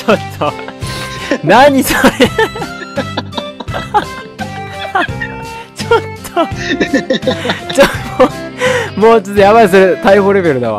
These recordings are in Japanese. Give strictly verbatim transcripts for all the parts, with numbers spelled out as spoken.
ちょっと何それちょっとちょっともうちょっとやばい、それ逮捕レベルだわ。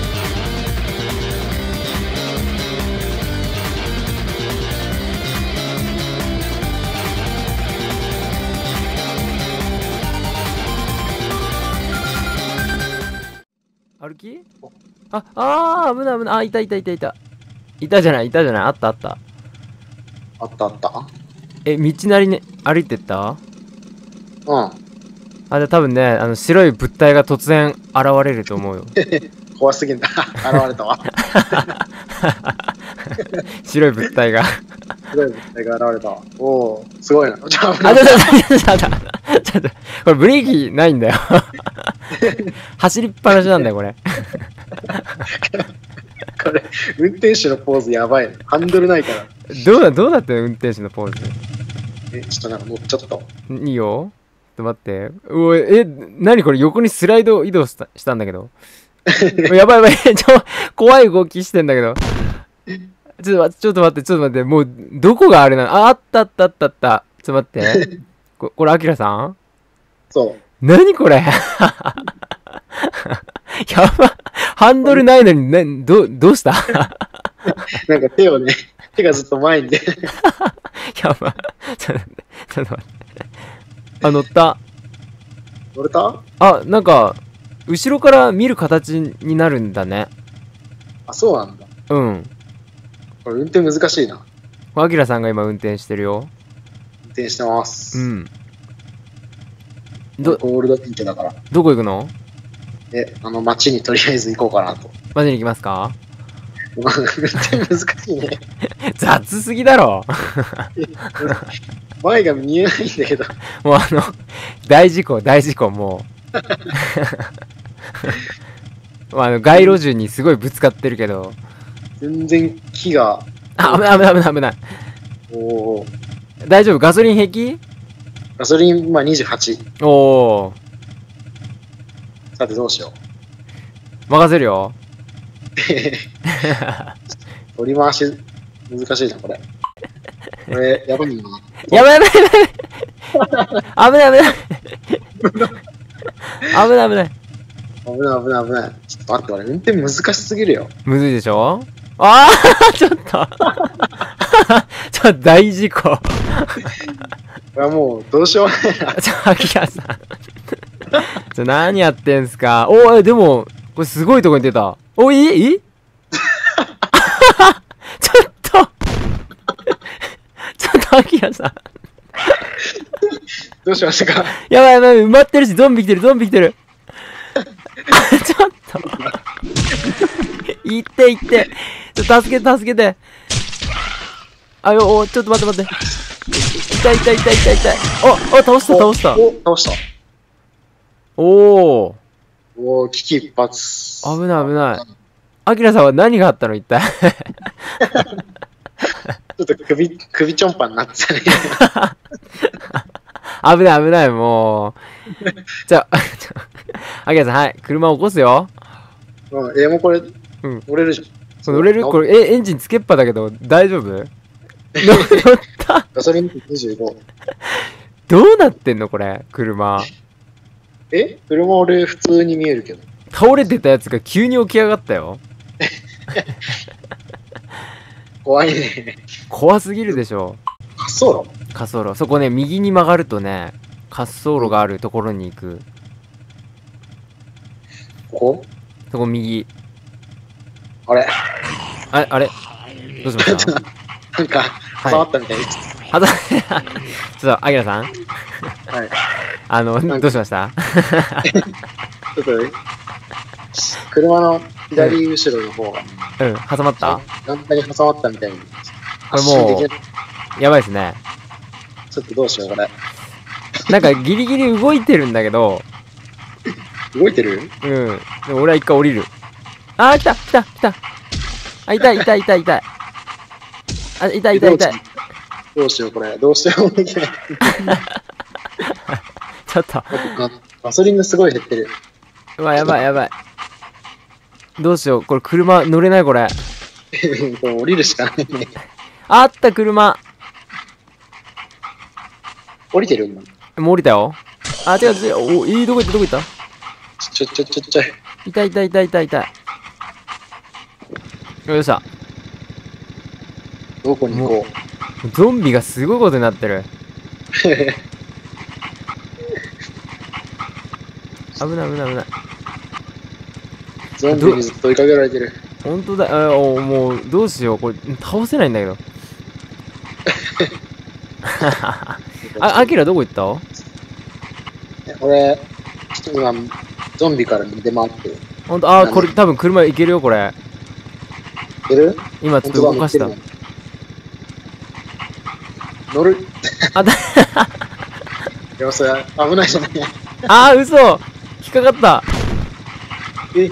歩き？あ、あー、危ない危ない。あ、いたいたいたいた。いたじゃない、いたじゃない。あったあった。 あったあった。 え、道なりに歩いてった？ うん。 あ、じゃあ多分ね、あの、白い物体が突然現れると思うよ。 怖すぎんだ。現れたわ。 白い物体が。 白い物体が現れたわ。おお、すごいな。ちょっと、 あ、ちょっと、ちょっと、ちょっと、ちょっと、これブレーキないんだよ。走りっぱなしなんだよ、これ。 これ、運転手のポーズやばいね。ハンドルないから。 どうだ、どうだったよ、運転手のポーズ。 え、ちょっとなんかもうちょっと。 いいよ。ちょっと待って。うおい、え、なにこれ、横にスライド移動した、したんだけど。やばいやばい、ちょ、怖い動きしてんだけど。ちょっと待って、ちょっと待って、ちょっと待って、もう、どこがあれなの？あ、あったあったあったあった。ちょっと待って。こ、これ、アキラさん？ そう。 なにこれ？やば、ハンドルないのに、な、ど、どうした？ なんか手をね、手がずっと前に出る。 やば。ちょっと待って、ちょっと待って。あ、乗った。 乗れた？ あ、なんか、後ろから見る形になるんだね。 あ、そうなんだ。 うん。 これ運転難しいな。 アキラさんが今運転してるよ。 運転してます。 うん。ど、 ゴールドピンクだから。 どこ行くの？ え、あの街にとりあえず行こうかなと。 マジに行きますか？ 運転難しいね。 雑すぎだろ。 前が見えないんだけど。 もうあの、大事故、大事故、もう。あの、街路樹にすごいぶつかってるけど。 全然木が。 あ、危ない危ない危ない危ない。 おお。 大丈夫？ガソリン平気？ ガソリン、まあにじゅうはち。 おお。 さてどうしよう。任せるよ。 取り回し、難しいな、これ。これ、やばいな。 やばいやばいやばい。危ない危ない。危ない危ない。 危ない危ない危ない。ちょっと待って、俺、運転難しすぎるよ。 むずいでしょ？ああちょっと。ちょっと大事故。 これはもう、どうしようもないな。 ちょ、アキラさん。ちょ、何やってんすか？おい、でも、これすごいとこに出た。おい、いいちょっと。ちょっと、アキラさん。 どうしましたか？ やばいやばい、埋まってるし、ゾンビ来てる、ゾンビ来てる。ちょっと。行って行って。ちょっと助けて、助けて。あ、よ、お、ちょっと待って待って。痛い痛い痛い痛い痛い。お、お、倒した倒した。 お、倒した。 おー。 おー、危機一髪。 危ない危ない。アキラさんは何があったの一体。 ちょっと首、首ちょんぱになってたね。 危ない危ない、もう。じゃあ、アキラさん、はい、車を起こすよ。 うん、え、もうこれ、 うん。 乗れるじゃん。 乗れる？これ、え、エンジンつけっぱだけど、大丈夫？乗った？ ガソリンにじゅうご。 どうなってんのこれ、車。 え？車俺普通に見えるけど。 倒れてたやつが急に起き上がったよ。 怖いね。 怖すぎるでしょ。 滑走路？ 滑走路。そこね、右に曲がるとね、滑走路があるところに行く。 ここ？ そこ右。 あれ？ あれ、あれどうしました？ なんか、挟まったみたいです。 はざ、ちょっと、アキラさんはい。 あの、どうしました？ ちょっと、車の左後ろの方が、 うん、挟まった？ 簡単に挟まったみたいに。 これもう、やばいですね。 ちょっとどうしよう、これ。 なんかギリギリ動いてるんだけど、 動いてる？ うん。でも俺は一回降りる。あー、来た来た来た。あ、痛い痛い痛い痛い。あ、痛い痛い痛い。 どうしよう、これ。どうしようもできない。 ちょっと。 ガソリンがすごい減ってる。 うわ、やばいやばい。どうしよう。これ車乗れないこれ。 こう降りるしかないね。 あった車。 降りてる今。 もう降りたよ。あ、違う違う。お、いい、どこ行ったどこ行ったちょちょちょちょい。 痛い痛い痛い痛い痛い。よっしゃ。 どこに行こゾンビがすごいことになってる。危ない危ない危ない。 ゾンビにずっと追いかけられてる。 ほんとだ。あ、おもう、どうしよう。これ、倒せないんだけど。あ、アキラどこ行った？ 俺、今、ゾンビから出回ってる。 ほんと、あー、これ多分車いけるよ、これ。 いける？ 今ちょっと動かした。 乗る。 あ、だ、 いや、それ危ないじゃない。 あー、嘘引っかかった。 え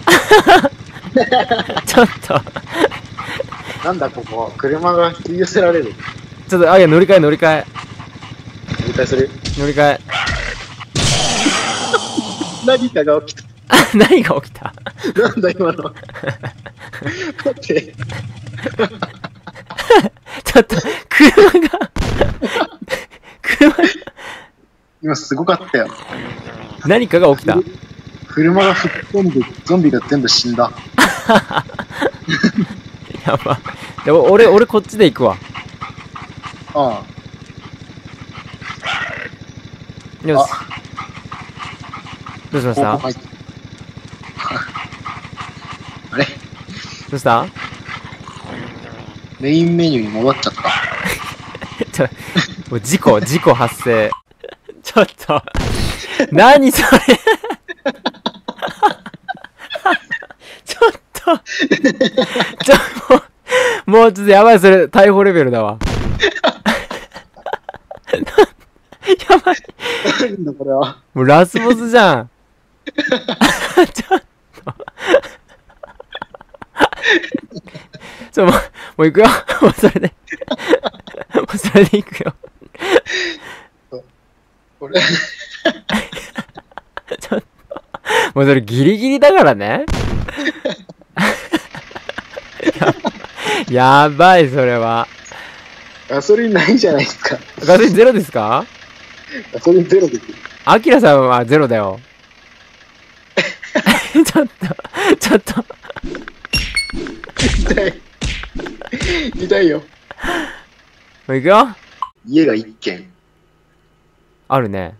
ちょっと。 なんだここ、車が引き寄せられる。 ちょっと、あ、いや、乗り換え乗り換え。 乗り換えする。 乗り換え。 何かが起きた。 何が起きた？ なんだ今の。待って。 ちょっと、車が、車が、 今すごかったよ。 何かが起きた。 車が吹っ飛んで、ゾンビが全部死んだ。 やば。でも俺、俺こっちで行くわ。 ああ。 よし。どうしました？ 入ったあれどうした？ メインメニューに戻っちゃった。 ちょ、もう事故、事故発生。ちょっと、何それちょっと、ちょ、もう、もうちょっとやばい、それ、逮捕レベルだわ。やばい。 何だこれは。 もうラスボスじゃん。ちょっと。ちょ、もう、もう行くよ。もうそれで。もうそれで行くよ。 これ。 ちょっと。もうそれギリギリだからね。や、やばい、それは。 ガソリンないじゃないですか。 ガソリンゼロですか？ ガソリンゼロです。 アキラさんはゼロだよ。ちょっと、ちょっと。 痛い。痛いよ。 もう行くよ。 家が一軒。 あるね。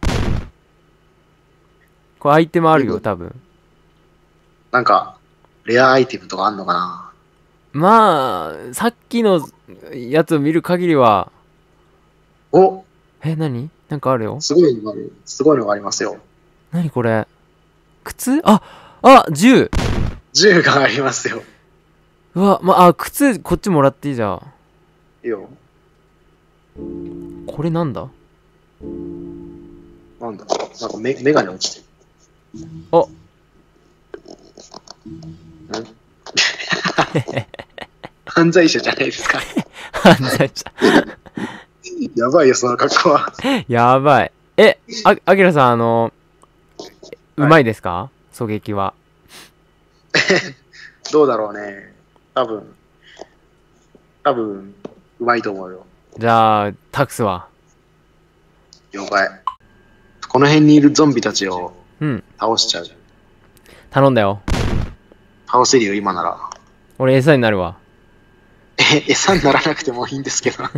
これアイテムあるよ、多分。 なんか、レアアイテムとかあんのかな？ まあ、さっきのやつを見る限りは、 お、 え、何？なんかあるよ。 すごいのがある。すごいのがありますよ。 何これ？靴？あ、あ、銃！ 銃がありますよ。 うわ、ま、あ、靴、こっちもらっていいじゃん。 いいよ。 これなんだ？ なんだなんかメメガネ落ちてる。 あ犯罪者じゃないですか。 犯罪者。 やばいよ、その格好は。 やばい。え、あ、あきらさん、あの、うまいですか？狙撃は。 どうだろうね。多分、多分、うまいと思うよ。 じゃあ、タクスは。 了解。この辺にいるゾンビたちをうん。 倒しちゃう。 頼んだよ。 倒せるよ、今なら。 俺餌になるわ。 え、餌にならなくてもいいんですけど。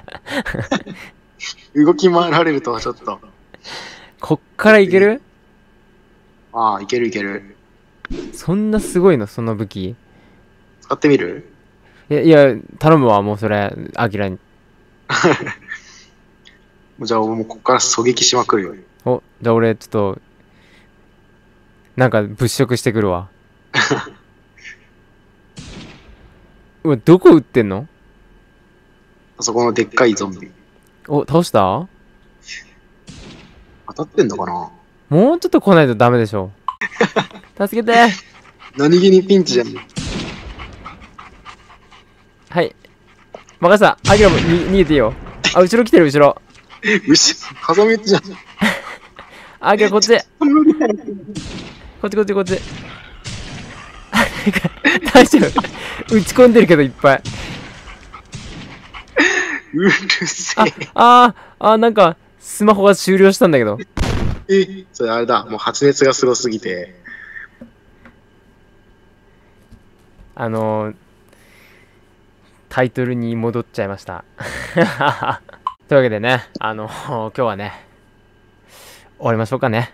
動き回られるとはちょっと。 こっからいける？ ああ、いけるいける。 そんなすごいの、その武器。 使ってみる？ いや、いや、頼むわ、もうそれ、アキラに。 じゃあ、もうこっから狙撃しまくるよ。 お、じゃあ俺、ちょっと、なんか物色してくるわ。うわ、どこ撃ってんの？ あそこのでっかいゾンビ。 お、倒した？ 当たってんのかな？ もうちょっと来ないとダメでしょ。助けて。 何気にピンチじゃん。 はい。任せた。アキラもに逃げていいよ。あ、後ろ来てる、後ろ。 よし、風道じゃん。 アキラこっち。こっちこっちこっち。大丈夫。 打ち込んでるけどいっぱい。 うるせあ、あー、あー、なんか、スマホが終了したんだけど。 え。え、それあれだ。もう発熱がすごすぎて。 あのー、タイトルに戻っちゃいました。というわけでね、あのー、今日はね、終わりましょうかね。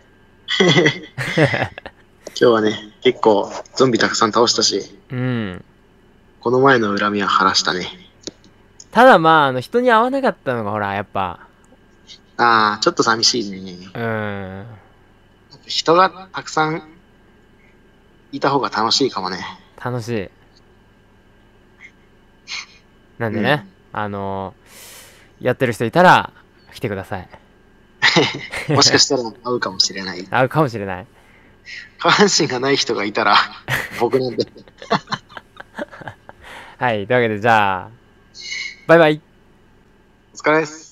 今日はね、結構ゾンビたくさん倒したし、 うん。 この前の恨みは晴らしたね。 ただまあ、あの、人に会わなかったのがほら、やっぱ、 ああ、ちょっと寂しいね。 うーん、 人がたくさんいた方が楽しいかもね。 楽しい。なんでね、あのー、やってる人いたら、来てください。 もしかしたら会うかもしれない。 会うかもしれない。 下半身がない人がいたら、僕なんで。 はい、というわけでじゃあ、バイバイ。 お疲れです。